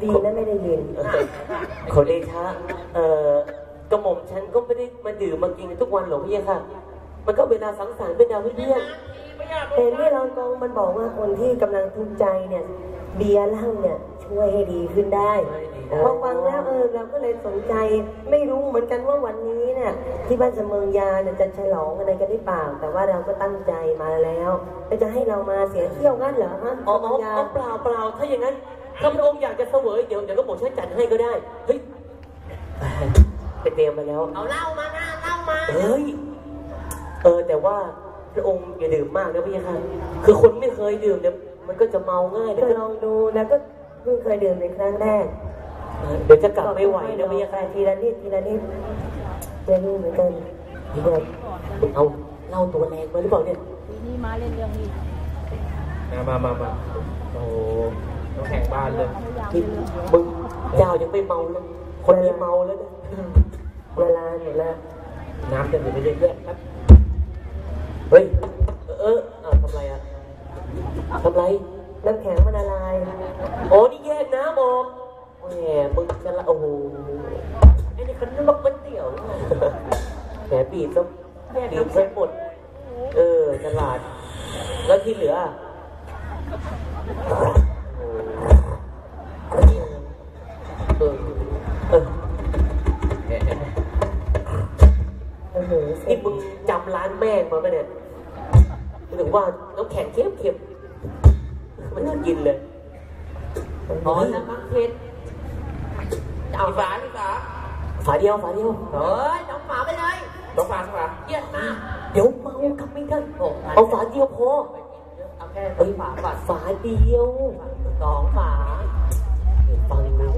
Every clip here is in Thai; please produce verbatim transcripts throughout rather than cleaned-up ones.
ดีนะไม่ได้ยินขอเดชะเอ่อกระหม่อมฉันก็ไม่ได้มาดื่มมากินทุกวันหรอกพี่ค่ะมันก็เวลาสังสรรค์เป็นดาวเพื่อนเห็นที่เรากองมันบอกว่าคนที่กำลังทุกข์ใจเนี่ยเบียร์เหล้าเนี่ยช่วยให้ดีขึ้นได้พอฟังแล้วเออเราก็เลยสนใจไม่รู้เหมือนกันว่าวันนี้เนี่ยที่บ้านเสมิงยาเนี่ยจะฉลองอะไรกันหรือเปล่าแต่ว่าเราก็ตั้งใจมาแล้วจะให้เรามาเสียเที่ยวงั้นเหรอฮะอ๋อเปล่าเปล่าถ้าอย่างนั้นถ้าพระองค์อยากจะเสวยเดี๋ยวเดี๋ยวก็บอกฉันจัดให้ก็ได้เฮ้ยไปเตรียมมาแล้วเอาเหล้ามานะเหล้ามาเฮ้ยเออแต่ว่าพระองค์อย่าดื่มมากนะพี่ค่ะคือคนไม่เคยดื่มเนี่ยมันก็จะเมาง่ายเดี๋ยวลองดูแล้วก็เพิ่งเคยดื่มในครั้งแรกเดี๋ยวจะกลับไม่ไหวนะพี่ค่ะทีละนิดทีละนิดเรียนรู้เหมือนกันพี่เบิร์ดเอาเล่าตัวแรงมาหรือเปล่าเนี่ยปีนี้มาเล่นเรื่องนี้มามามาโอ้ต้องแข่งบ้านเลยนี่มึงเจ้ายังไม่เมาเลยคนนี้เมาแล้วนะเวลาหมดแล้วน้ำจะอยู่ไปเรื่อยๆครับเฮ้ยเออเออทำไรอ่ะทำไรน้ำแข็งมันละลายโอ้นี่แยกน้ำออกแหมมึงจะละโอ้โหไอ้นี่คันนกมันเตี่ยวแหมบีบซะบีบซะหมดเออฉลาดแล้วที่เหลือเออเออนี่มึงจำร้านแม่งมาไหมเนี่ยถึงว่าน้ำแข็งเค็มเค็มมันน่ากินเลยอ๋อน้ำมันเค็มเอาฝาดีกว่าฝาเดียวฝาเดียวเฮ้ยน้องฝาไปเลยน้องฝาใช่ไหมเยี่ยมมากเดี๋ยวเมากับไม่ได้เอาฝาเดียวพอเอาแค่เอ้ยฝาฝาฝาเดียวสองฝาฟังเลย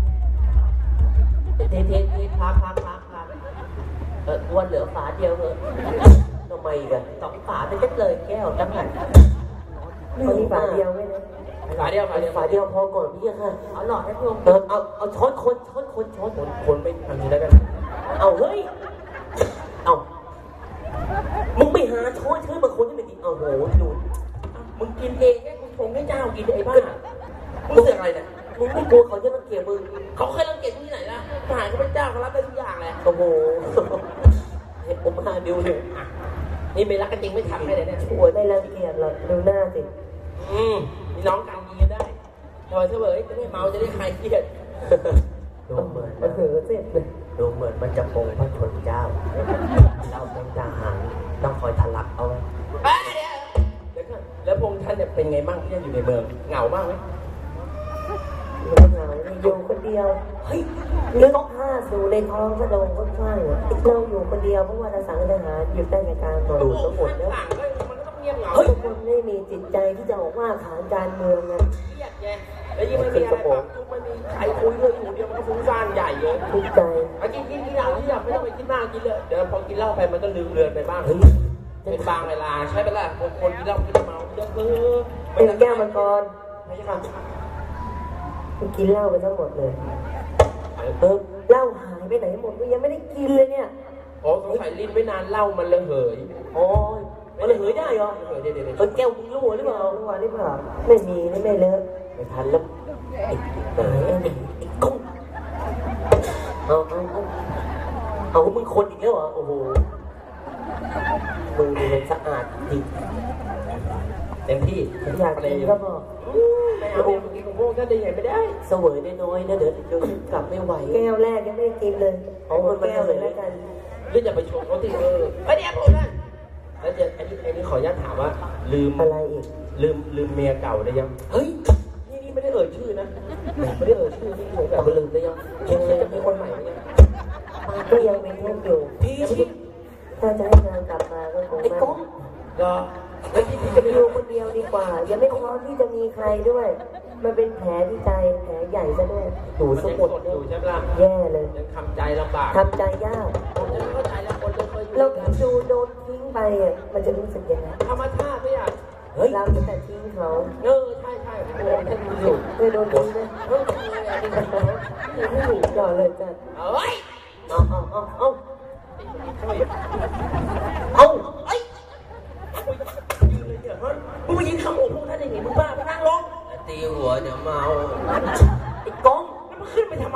เทเทเทพักพักพักพักเออวันเหลือฝาเดียวเลยทำไมกันสองฝาเป็นก็เลยแก้วจังหันมันมีฝาเดียวไหมนะฝาเดียวฝาเดียวฝาเดียวพอก่อนพี่ค่ะเอาหลอดให้พวกเออเอาเอาช้อนคนช้อนคนช้อนคนคนไม่ทำนี้แล้วกันเอาเฮ้ยเอามึงไม่หาช้อนเชิญมาคนที่ไม่ดีเอาโหดูมึงกินเองแค่คุณชงให้เจ้ากินไอ้บ้ามึงเสือกอะไรเนี่ยมึงไม่กลัวเขาจะรังเกียจมึงเขาเคยรังเกียจที่ไหนล่ะทหารเขาเป็นเจ้าเขารับได้ทุกอย่างแหละโอ้โหเห็นผมมาดูเลยนี่ไม่รักกันจริงไม่ทำให้เลยเนี่ยช่วยไม่รังเกียจหรอกดูหน้าสิอืมมีน้องกันยิงได้ถอยเฉยจะได้เมาจะได้คลายเครียดดูเหมือนมันถือเสร็จเลยดูเหมือนมันจะโกงพระชนเจ้าเราเป็นทหารต้องคอยทะลักเอาไว้เดี๋ยวแล้วพงษ์ท่านเนี่ยเป็นไงบ้างที่ยังอยู่ในเมืองเหงาบ้างไหมเหงาอยู่คนเดียวเฮ้ยเลือกผ้าสู่ในท้องกระโดงค่อนข้างเราอยู่คนเดียวเพราะว่าเราสั่งทหารอยู่ใต้ในการต่อดูทั้งหมดแล้วเฮ้ยคนไม่มีจิตใจที่จะออกว่าขานการเมืองไงเครียดไงแล้วยิ่งไม่มีอะไรฟังทุกไม่มีใครคุยเรื่องอยู่เดียวมันก็ฟุ้งซ่านใหญ่เลยทุกใจกินกินกินเหล้าที่อยากไม่ต้องไปกินมากกินเลยเดี๋ยวพอกินเหล้าไปมันก็ลืมเลือนไปบ้างเป็นบางเวลาใช่ไหมล่ะคนกินเหล้ากินเมาเยอะเออเป็นแก้วมังกรไม่ใช่ค่ะกินเหล้าไปทั้งหมดเลยเออเหล้าหายไปไหนหมดก็ยังไม่ได้กินเลยเนี่ยโอ้สงสัยลิ้นไม่นานเหล้ามันระเหยโอ้ยมันระเหยได้เหรอเดี๋ยวเดี๋ยวเดี๋ยวเออแก้วมึงรั่วหรือเปล่ารั่วหรือเปล่าไม่มีไม่เลอะไม่ทันแล้วไอ้ไอ้ไอ้กุ้งเอาเอาเอาเอามึงคนอีกแล้วเหรอโอ้โหมึงมันสะอาดจริงเต็มที่อยากกินก็บอกไม่เอาเมื่อกี้ของพวกท่านได้ใหญ่ไม่ได้เสวยน้อยๆนะเดี๋ยวเดี๋ยวกลับไม่ไหวแก้วแรกยังไม่กินเลยเอามันแก้วเลยแล้วกันหรือจะไปชมเขาที่เออไอ้เดี๋ยวผมนั่นแล้วจะไอ้นี่ไอ้นี่ขออนุญาตถามว่าลืมอะไรอีกลืมลืมเมียเก่าได้ยังเฮ้ยนี่นี่ไม่ได้เอ่ยชื่อนะไม่ได้เอ่ยชื่อนี่เฉยแบบลืมได้ยังคิดจะมีคนใหม่เนี่ยก็ยังเป็นลูกอยู่พี่ถ้าจะให้นางกลับมาก็คงไม่ก็แล้วที่จะไปอยู่คนเดียวดีกว่ายังไม่พร้อมที่จะมีใครด้วยมันเป็นแผลที่ใจแผลใหญ่ซะด้วยดูสมุดอยู่ใช่ไหมล่ะแย่เลยยังทำใจลำบากทำใจยากเข้าใจแล้วคนเลยเคยอยู่เราดูโดนทิ้งไปอ่ะมันจะรู้สึกยังไงธรรมชาติไม่อยากเฮ้ยเราแต่ทิ้งเขาเออใช่ใช่โอ้ท่านดูอยู่เคยโดนทิ้งไหมเอออันนี้ไม่ถูกก่อนเลยจ้ะเฮ้ยเอาเอาเอาเอาเอาเอ้ยมึงมายิงคำโอ้พวกท่านอย่างนี้มึงบ้าไปนั่งลงตีหัวเดี๋ยวเมาไอ้ก้อง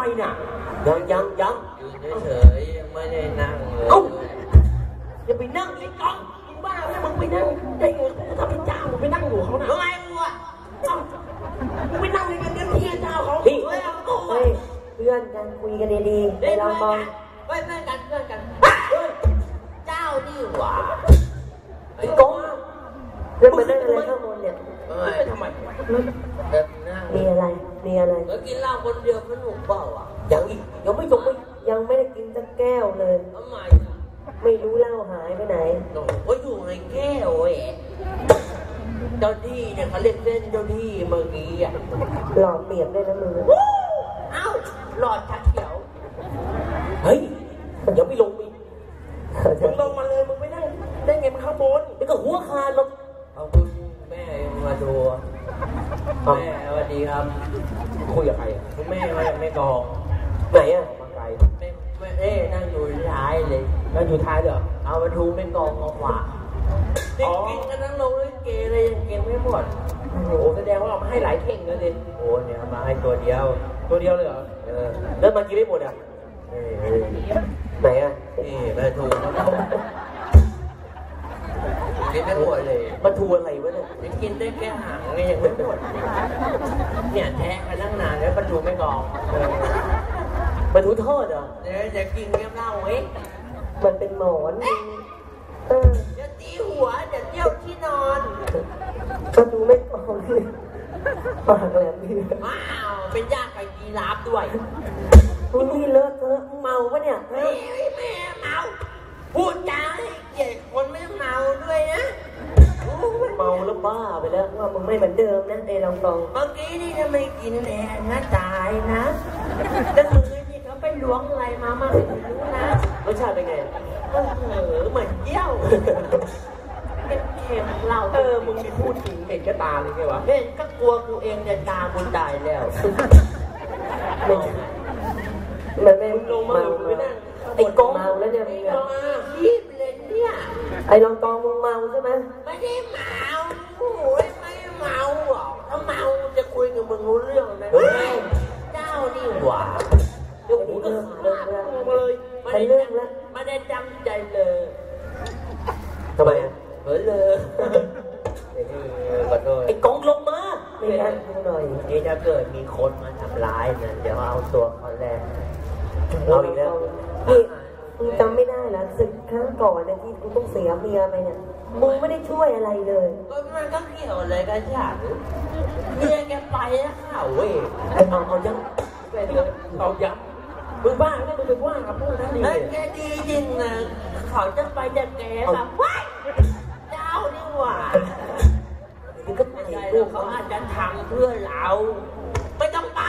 มน่ะยังยังยังอยู่เฉยๆยังไม่ได้นั่งเลยเอ้าอย่าไปนั่งไอ้กองมึงบ้าไหมมึงไปนั่งได้ไงกูทำเป็นเจ้ามึงไปนั่งอยู่เขานะทำไมมึงอ่ะเอ้ามึงไปนั่งในกันเดือนที่เจ้าเขาพี่เฮ้ยเอาโอ้เฮ้ยยเพื่อนกันคุยกันดีๆเฮ้ไอ้ยเราเพื่อนมองกันเฮ้ยเพื่อนกันเพื่อนกันเฮ้ยเจ้านี่หว่าไอ้กองเรื่องมานั่งอะไรข้างบนเนี่ยเฮ้ยทำไมเดินนั่งมีอะไรมีอะไรเมื่อกินเหล้าคนเดียวสนุกเปล่าอ่ะยังอีกยังไม่จบไม่ยังไม่ได้กินสักแก้วเลยทำไมอ่ะไม่รู้เหล้าหายไปไหนโอ้ยอยู่ในแก้วเว้ยเจ้าที่เนี่ยเขาเรียกเส้นเจ้าที่เมื่อกี้อ่ะหลอกเปียกด้วยนะมือเอ้าหลอดชาเขียวเฮ้ยยังไม่ลงอีกมึงลงมาเลยมึงไม่ได้ได้ไงมันข้างบนนี่ก็หัวคาดลงเอาคุณแม่มาดูแม่สวัสดีครับคุยกับใครอ่ะคุณแม่มาจากแม่กองไหนอ่ะมาไกลแม่แม่เอ๊ะนั่งอยู่ท้ายเลยแล้วอยู่ท้ายเด้อเอามาดูแม่กองเอาขวาจริงๆกันทั้งโรงลิเกเลยยังเก็บไม่หมดโอ้โหแสดงว่าเอามาให้หลายเข่งเลยดิโอ้เนี่ยเอามาให้ตัวเดียวตัวเดียวเลยเหรอเออแล้วมากินไม่หมดอ่ะเออเออไหนอ่ะนี่แม่ถูกกินไม่หมดเลยมาทูอะไรวะเนี่ยยังกินได้แค่หางไงยังไม่หมดเนี่ยแทะกันตั้งนานแล้วประตูไม่กองเออมาทูทอดเหรอเดี๋ยวจะกินเงี้ยเหล้าเองมันเป็นหมอนเออจะตีหัวเดี๋ยวเที่ยวที่นอนก็ดูไม่ออกเลยปากแหลมดีว้าวเป็นญาติกับยีราฟด้วยคุณนี่เลอะเทอะเมาปะเนี่ยเฮ้ยแม่เมาพูดจาให้เกียรติคนไม่เมาด้วยนะโอ้ยเมาแล้วบ้าไปแล้วว่ามึงไม่เหมือนเดิมนะไอ้ลองกองเมื่อกี้นี่จะไม่กินแอนนะตายนะแล้วมือนี่เขาไปล้วงอะไรมามาไม่รู้นะรสชาติเป็นไงเออเหมือนเยี่ยวเค็มๆเราเออ มึงมีพูดจริงเห็นกระตาเลยไงวะเห็นก็กลัวกูเองจะตากูตายแล้วไม่ใช่มันไม่ลงมาเมาเลยไม่นั่งไอ้กองเมาแล้วเนี่ยมึงเอาอะมาคีบเลยเนี่ยไอ้ลองกองมึงเมาใช่ไหมไม่ได้เมาโอ้ยไม่เมาหรอกถ้าเมาจะคุยกับมึงรู้เรื่องไหมเจ้านี่หว่าเดี๋ยวกูก็เริ่มขาเริ่มดแล้วมาเลยไม่ไปได้เรื่องแล้วไม่ได้จำใจเลยทำไมอ่ะเฮ้ยเลยขอโทษไอ้กองลงมาไม่ได้ดูหน่อยนี่ถ้าเกิดมีคนมาทำร้ายนะเดี๋ยวเอาตัวเขาแรกเอาอีกแล้วนี่มึงจำไม่ได้เหรอศึกครั้งก่อนเนี่ยที่กูต้องเสียเมียไปเนี่ยมึงไม่ได้ช่วยอะไรเลยก็มันก็เกี่ยวอะไรกันฉันเมียแกไปแล้วข่าวเว้ยไอ้เอาเอายังไอ้เนี่ยเอายังมึงบ้าเนี่ยมึงไปว่ากับพวกนั้นดิเฮ้ยแกดีจริงนะเขาจะไปจะแกแบบว้ายเจ้านี่หว่านี่ก็ไม่ไอ้ใช่ลูแล้วกเขาเขาอาจจะทำเพื่อเรา ไม่ต้องไป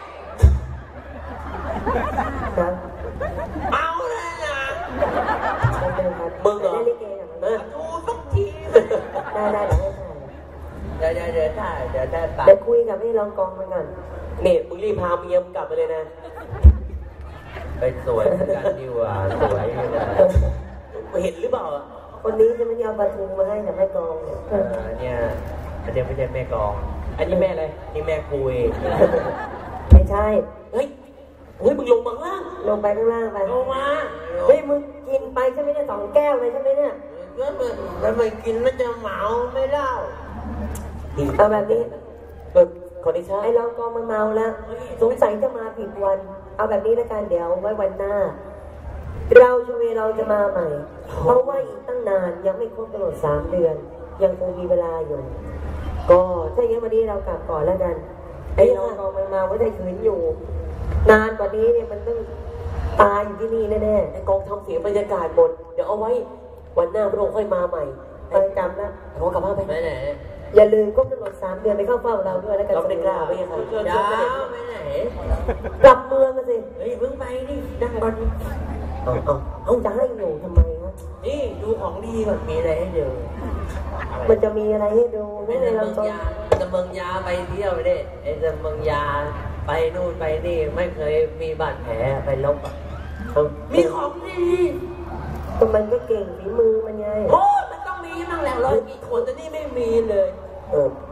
ครับเอาเลยนะไม่เป็นไรครับมึงเหรอได้ลิเกกับเอมันอดูสักทีได้ได้เดี๋ยวให้ถ่ายเดี๋ยวเดี๋ยวเดี๋ยวได้เดี๋ยวได้ไปเดี๋ยวคุยกับไอ้ลองกองมันก่อนเนี่ยมึงรีบพาเมียมึงกลับไปเลยนะไปสวยกันดีกว่าสวยดีกว่าเห็นหรือเปล่าอ่ะคนนี้จะไม่ได้เอาปลาทูมาให้แต่แม่กองเนี่ยเออเนี่ยอันนี้ไม่ใช่แม่กองอันนี้แม่อะไรนี่แม่คุยไม่ใช่เฮ้ยเฮ้ยมึงลงมาข้างล่างลงไปข้างล่างไปลงมาเฮ้ยมึงกินไปใช่ไหมเนี่ยสองแก้วเลยใช่ไหมเนี่ยแล้วมันแล้วมันกินแล้วจะเมาไม่เล่าเอาแบบนี้เออขอได้ช้าไอ้ลองกองมันเมาแล้ว สงสัยจะมาผิดวัน เอาแบบนี้แล้วกันเดี๋ยวไว้วันหน้า เราชเวเราจะมาใหม่ เพราะว่าอีกตั้งนานยังไม่ครบกำหนดสามเดือน ยังคงมีเวลาอยู่ ก็ถ้าอย่างนั้นวันนี้เรากลับก่อนแล้วกัน ไอ้ลองกองมันเมาไว้ได้คืนอยู่ นานกว่านี้เนี่ยมันต้องตายอยู่ที่นี่แน่ไอ้กองทำเสียบรรยากาศหมดเดี๋ยวเอาไว้วันหน้าพระองค์ค่อยมาใหม่ๆไปจำนะเขากลับบ้านไปไปไหนอย่าลืมครบกำหนดสามเดือนไปเข้าเฝ้าเราด้วยแล้วกันเราไม่กล้าไม่ใช่ครับเจ้าไปไหนกลับเมืองกันสิเฮ้ยเพิ่งไปดินั่งก่อนเอาเอาเอาจะให้อยู่ทำไมครับนี่ดูของดีก่อนมีอะไรให้ดูมันจะมีอะไรให้ดูไอ้ไม่เมืได้องเราต้องยาจะเมืองยาไปเที่ยวไปดิไอ้จะเมืองยาไปนู่นไปนี่ไม่เคยมีบาดแผลไปลบอ่ะมีของดีแต่มันก็เก่งฝีมือมันไงโอ้มันต้องมีมั่งแหละร้อยกี่คนแต่นี่ไม่มีเลยเออ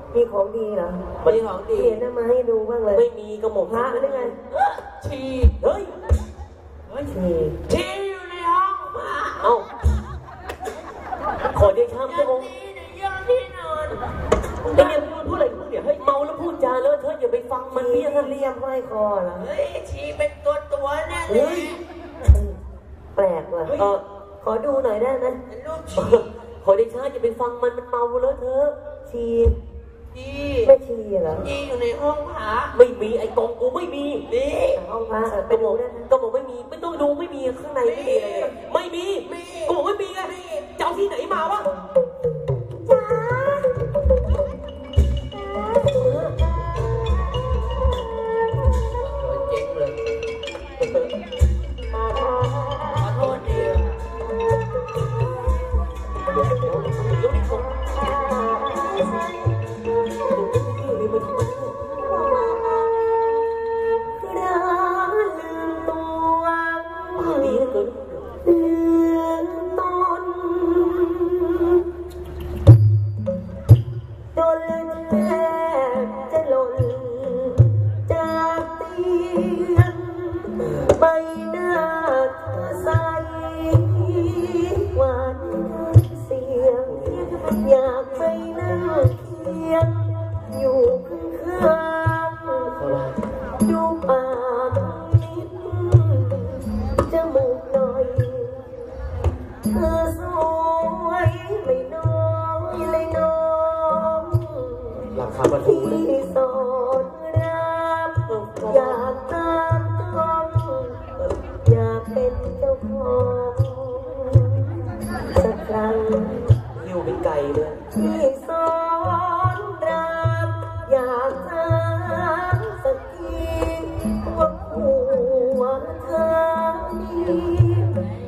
มีของดีเหรอมันของดีเห็นนะมาให้ดูบ้างเลยไม่มีกระหม่อมพระหรือไงฉี่เฮ้ยฉี่ฉี่อยู่ในห้องพระเอ้าขอเดชะพระองค์ฉี่ในเยื่อที่นอนไอ้เนี่ยพูดพูดอะไรพูดเนี่ยเฮ้ยเมาแล้วพูดจาเลอะเทอะอย่าไปฟังมันฉี่เบี้ยกันเรียบห้อยคอเหรอเฮ้ยฉี่เป็นตัวตัวๆเนี่ยเฮ้ยแปลกว่ะเออขอดูหน่อยได้ไหมเป็นรูปฉี่ขอเดชะอย่าไปฟังมันมันเมาเลอะเทอะฉี่ฉี่ไม่ฉี่เหรอฉี่อยู่ในห้องพระไม่มีไอ้กองกูไม่มีนี่ห้องพระเออก็ไปบดูอกได้ไหมก็บอกไม่มีไม่ต้องดูไม่มีข้างในไม่มีอะไรเลยไม่มีก็บอกไม่มีไงเจ้าที่ไหนมาวะจ้าเจ๊งเลยขอโทษดียกนี่ก่อนมีมันมาด้วยร้านลืมตัวปากดีเหลือเกินลืมตนจนแทบจะหล่นจากเตียงใบหน้าเธอใสหวานเสียงอยากไปนั่งเคียงอยู่ข้างๆดูปากนิดจมูกหน่อยเธอสวยไม่น้อยเลยน้องราคาประตูเลยที่สอนรามอยากตามต้องอยากเป็นเจ้าของสักครั้งหิ้วเป็นไก่เลยที่สอนรามอยากถามสักทีว่าผัวเธอมี